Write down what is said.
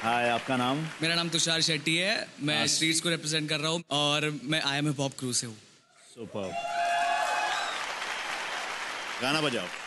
हाय, आपका नाम? मेरा नाम तुषार शेट्टी है। मैं स्ट्रीट्स को रिप्रेजेंट कर रहा हूँ और मैं I am hip hop crew से हूँ। सुपर। गाना बजाओ।